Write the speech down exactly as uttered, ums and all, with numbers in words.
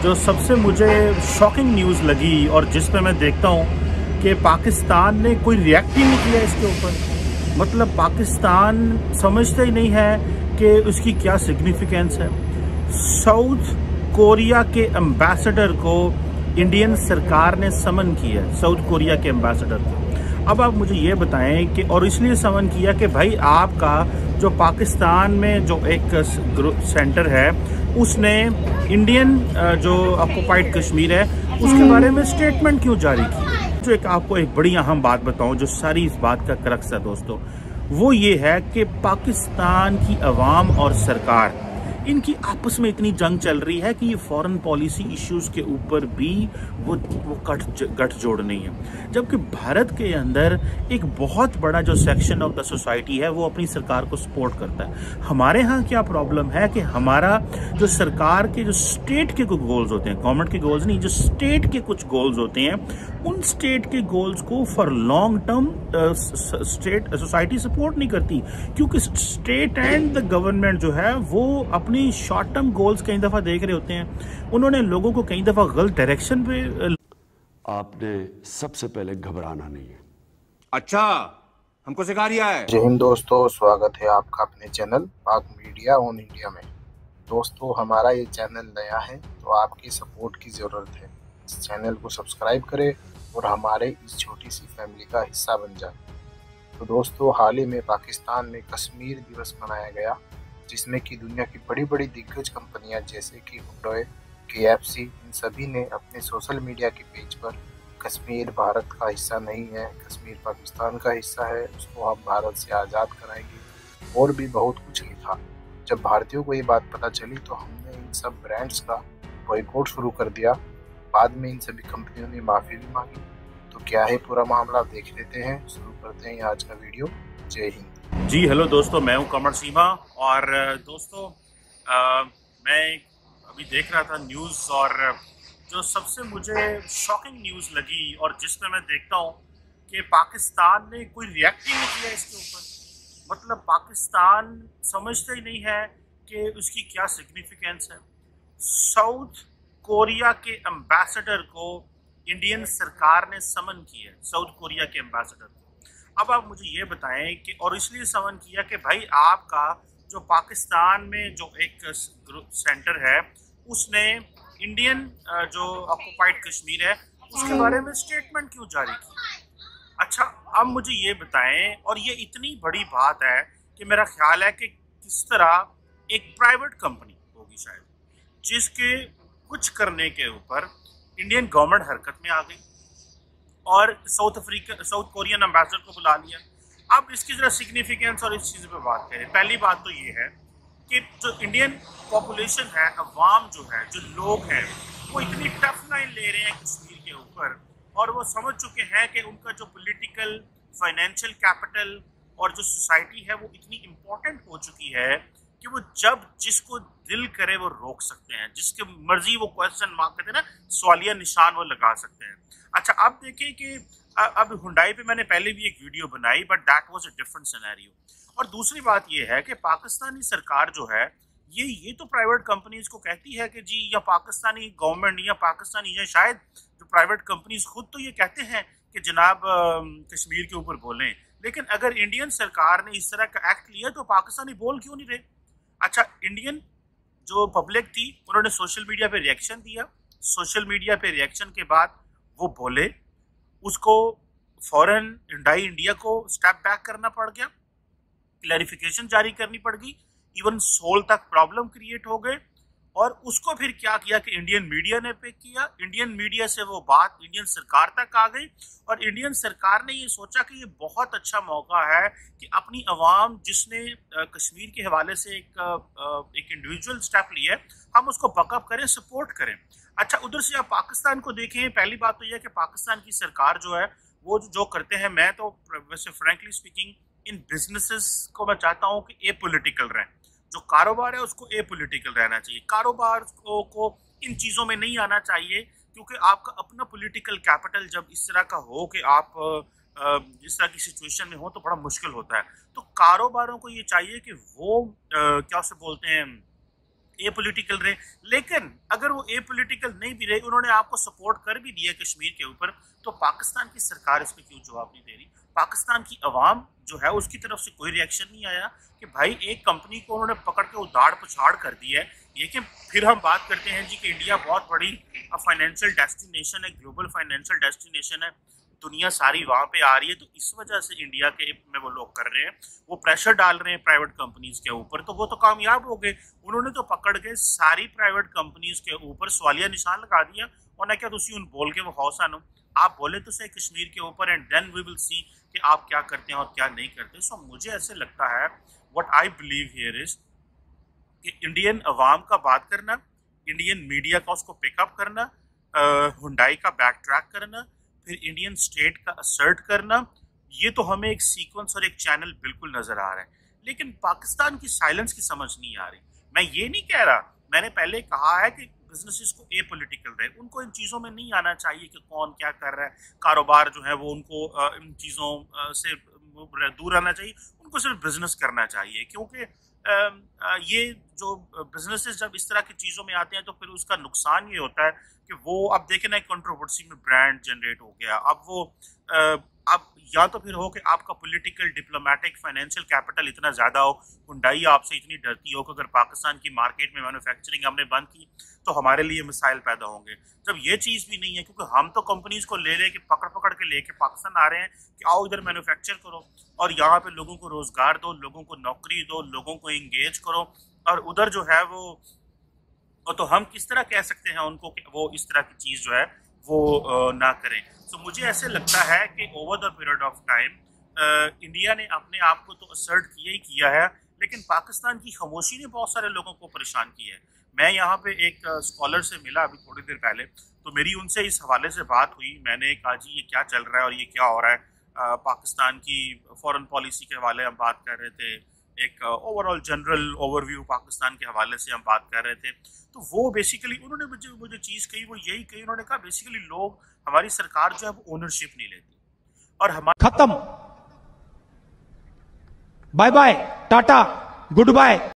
जो सबसे मुझे शॉकिंग न्यूज़ लगी और जिस पे मैं देखता हूँ कि पाकिस्तान ने कोई रिएक्ट ही नहीं किया इसके ऊपर। मतलब पाकिस्तान समझता ही नहीं है कि उसकी क्या सिग्निफिकेंस है। साउथ कोरिया के एम्बेसडर को इंडियन सरकार ने समन किया है, साउथ कोरिया के एम्बेसडर को। अब आप मुझे ये बताएं कि और इसलिए समन किया कि भाई आपका जो पाकिस्तान में जो एक सेंटर है उसने इंडियन जो ऑक्युपाइड कश्मीर है उसके बारे में स्टेटमेंट क्यों जारी की। जो एक आपको एक बड़ी अहम बात बताऊं जो सारी इस बात का क्रक्स है दोस्तों, वो ये है कि पाकिस्तान की अवाम और सरकार इनकी आपस में इतनी जंग चल रही है कि ये फॉरेन पॉलिसी इश्यूज के ऊपर भी वो वो गठ गठजोड़ नहीं है। जबकि भारत के अंदर एक बहुत बड़ा जो सेक्शन ऑफ द सोसाइटी है वो अपनी सरकार को सपोर्ट करता है। हमारे यहाँ क्या प्रॉब्लम है कि हमारा जो सरकार के जो स्टेट के कुछ गोल्स होते हैं, गवर्नमेंट के गोल्स नहीं, जो स्टेट के कुछ गोल्स होते हैं, उन स्टेट के गोल्स को for long term state society support नहीं करती, क्योंकि स्टेट एंड द गवर्नमेंट जो है वो अपनी शॉर्ट टर्म गोल्स कई दफा देख रहे होते हैं। उन्होंने लोगों को कई दफा गलत डायरेक्शन पे। आपने सबसे पहले घबराना नहीं है। अच्छा, हमको सिखा रिया है। जय हिंद दोस्तों, स्वागत है आपका अपने चैनल पाक मीडिया ऑन इंडिया में। दोस्तों, हमारा ये चैनल नया है तो आपकी सपोर्ट की ज़रूरत है। इस चैनल को सब्सक्राइब करें और हमारे इस छोटी सी फैमिली का हिस्सा बन जाए। तो दोस्तों, हाल ही में पाकिस्तान में कश्मीर दिवस मनाया गया, जिसमें कि दुनिया की बड़ी बड़ी दिग्गज कंपनियां जैसे कि हुंडई, के एफ सी, इन सभी ने अपने सोशल मीडिया के पेज पर कश्मीर भारत का हिस्सा नहीं है, कश्मीर पाकिस्तान का हिस्सा है, उसको हम भारत से आज़ाद कराएंगे और भी बहुत कुछ लिखा। जब भारतीयों को ये बात पता चली तो हमने इन सब ब्रांड्स का बॉयकॉट शुरू कर दिया। बाद में इन सभी कंपनियों ने माफ़ी भी मांगी। तो क्या है पूरा मामला, देख लेते हैं। शुरू करते हैं आज का वीडियो। जय हिंद। जी हेलो दोस्तों, मैं हूं कमर सीमा। और दोस्तों आ, मैं अभी देख रहा था न्यूज़ और जो सबसे मुझे शॉकिंग न्यूज़ लगी और जिसमें मैं देखता हूं कि पाकिस्तान ने कोई रिएक्ट ही नहीं किया इसके ऊपर। मतलब पाकिस्तान समझता ही नहीं है कि उसकी क्या सिग्निफिकेंस है। साउथ कोरिया के एम्बेसडर को इंडियन सरकार ने समन किया है, साउथ कोरिया के एम्बेसडर को। अब आप मुझे ये बताएं कि और इसलिए समन किया कि भाई आपका जो पाकिस्तान में जो एक सेंटर है उसने इंडियन जो ऑक्युपाइड कश्मीर है उसके बारे में स्टेटमेंट क्यों जारी की। अच्छा, अब मुझे ये बताएं, और ये इतनी बड़ी बात है कि मेरा ख्याल है कि किस तरह एक प्राइवेट कंपनी होगी शायद, जिसके कुछ करने के ऊपर इंडियन गवर्नमेंट हरकत में आ गई और South Africa South Korean ambassador को बुला लिया। अब इसकी जरा सिग्निफिकेंस और इस चीज़ पे बात करें। पहली बात तो ये है कि जो इंडियन पॉपुलेशन है, अवाम जो है, जो लोग हैं, वो इतनी टफ लाइन ले रहे हैं कश्मीर के ऊपर और वो समझ चुके हैं कि उनका जो पॉलिटिकल, फाइनेंशियल कैपिटल और जो सोसाइटी है वो इतनी इम्पोर्टेंट हो चुकी है कि वो जब जिसको दिल करे वो रोक सकते हैं, जिसके मर्जी वो क्वेश्चन मार्क करते हैं ना, सवालिया निशान वो लगा सकते हैं। अच्छा, अब देखिए कि अब हुंडई पे मैंने पहले भी एक वीडियो बनाई, but that was a different scenario. और दूसरी बात ये है कि पाकिस्तानी सरकार जो है ये ये तो प्राइवेट कंपनीज को कहती है कि जी, या पाकिस्तानी गवर्नमेंट या पाकिस्तानी या शायद जो प्राइवेट कंपनीज खुद तो ये कहते हैं कि जनाब कश्मीर के ऊपर बोलें, लेकिन अगर इंडियन सरकार ने इस तरह का एक्ट लिया तो पाकिस्तानी बोल क्यों नहीं रहे। अच्छा, इंडियन जो पब्लिक थी उन्होंने सोशल मीडिया पे रिएक्शन दिया। सोशल मीडिया पे रिएक्शन के बाद वो बोले, उसको फौरन हुंडई इंडिया को स्टेप बैक करना पड़ गया, क्लैरिफिकेशन जारी करनी पड़ गई, इवन सोल तक प्रॉब्लम क्रिएट हो गए। और उसको फिर क्या किया कि इंडियन मीडिया ने पिक किया। इंडियन मीडिया से वो बात इंडियन सरकार तक आ गई और इंडियन सरकार ने ये सोचा कि ये बहुत अच्छा मौका है कि अपनी अवाम जिसने कश्मीर के हवाले से एक एक इंडिविजुअल स्टेप लिया है, हम उसको बकअप करें, सपोर्ट करें। अच्छा, उधर से आप पाकिस्तान को देखें। पहली बात तो यह है कि पाकिस्तान की सरकार जो है वो जो करते हैं, मैं तो वैसे फ्रैंकली स्पीकिंग इन बिजनेसेस को मैं चाहता हूँ कि ए पॉलिटिकल रहें। जो कारोबार है उसको ए पॉलिटिकल रहना चाहिए। कारोबार को, को इन चीज़ों में नहीं आना चाहिए, क्योंकि आपका अपना पॉलिटिकल कैपिटल जब इस तरह का हो कि आप इस तरह की सिचुएशन में हो तो बड़ा मुश्किल होता है। तो कारोबारों को ये चाहिए कि वो क्या उसे बोलते हैं, ए पॉलिटिकल रहे, लेकिन अगर वो ए पॉलिटिकल नहीं भी रहे, उन्होंने आपको सपोर्ट कर भी दिया कश्मीर के ऊपर, तो पाकिस्तान की सरकार इस पर क्यों जवाब नहीं दे रही? पाकिस्तान की अवाम जो है उसकी तरफ से कोई रिएक्शन नहीं आया कि भाई एक कंपनी को उन्होंने पकड़ के उदाड़ पछाड़ कर दिया है। लेकिन फिर हम बात करते हैं जी कि इंडिया बहुत बड़ी फाइनेंशियल डेस्टिनेशन है, ग्लोबल फाइनेंशियल डेस्टिनेशन है, दुनिया सारी वहाँ पे आ रही है, तो इस वजह से इंडिया के में वो लोग कर रहे हैं, वो प्रेशर डाल रहे हैं प्राइवेट कंपनीज के ऊपर, तो वो तो कामयाब हो गए। उन्होंने तो पकड़ के सारी प्राइवेट कंपनीज के ऊपर सवालिया निशान लगा दिया। उन्हें क्या तुसी उन बोल के वो हौसा नो, आप बोले तो सही कश्मीर के ऊपर, and then we will see कि आप क्या करते हैं और क्या नहीं करते। सो मुझे ऐसे लगता है, what I believe here is कि इंडियन अवाम का बात करना, इंडियन मीडिया का उसको पिकअप करना, हुंडई का बैक ट्रैक करना, फिर इंडियन स्टेट का असर्ट करना, ये तो हमें एक सीक्वेंस और एक चैनल बिल्कुल नजर आ रहा है। लेकिन पाकिस्तान की साइलेंस की समझ नहीं आ रही। मैं ये नहीं कह रहा, मैंने पहले कहा है कि बिजनेसेस को ए पॉलिटिकल रहे, उनको इन चीज़ों में नहीं आना चाहिए कि कौन क्या कर रहा है, कारोबार जो है वो उनको इन चीज़ों से दूर रहना चाहिए, उनको सिर्फ बिजनेस करना चाहिए। क्योंकि ये जो बिजनेसेस जब इस तरह की चीज़ों में आते हैं तो फिर उसका नुकसान ये होता है कि वो, अब देखें ना, कंट्रोवर्सी में ब्रांड जनरेट हो गया, अब वो अब या तो फिर हो कि आपका पॉलिटिकल, डिप्लोमेटिक, फाइनेंशियल कैपिटल इतना ज़्यादा हो, हुंडई आपसे इतनी डरती हो कि अगर पाकिस्तान की मार्केट में मैन्युफैक्चरिंग हमने बंद की तो हमारे लिए मिसाइल पैदा होंगे। जब ये चीज़ भी नहीं है, क्योंकि हम तो कंपनीज को ले ले के पकड़ पकड़ के लेके पाकिस्तान आ रहे हैं कि आओ इधर मैन्युफैक्चर करो और यहाँ पे लोगों को रोज़गार दो, लोगों को नौकरी दो, लोगों को इंगेज करो, और उधर जो है वो, तो हम किस तरह कह सकते हैं उनको कि वो इस तरह की चीज़ जो है वो ना करें। तो मुझे ऐसे लगता है कि over the period of time India ने अपने आप को तो असर्ट किया ही किया है, लेकिन पाकिस्तान की खामोशी ने बहुत सारे लोगों को परेशान किया है। मैं यहाँ पे एक स्कॉलर से मिला अभी थोड़ी देर पहले, तो मेरी उनसे इस हवाले से बात हुई। मैंने कहा जी ये क्या चल रहा है और ये क्या हो रहा है, आ, पाकिस्तान की फॉरेन पॉलिसी के हवाले हम बात कर रहे थे, एक ओवरऑल जनरल ओवरव्यू पाकिस्तान के हवाले से हम बात कर रहे थे। तो वो बेसिकली उन्होंने मुझे मुझे चीज़ कही, वो यही कही, उन्होंने कहा बेसिकली लोग, हमारी सरकार जो है वो ओनरशिप नहीं लेती और हमारा खत्म, bye bye, tata, good bye.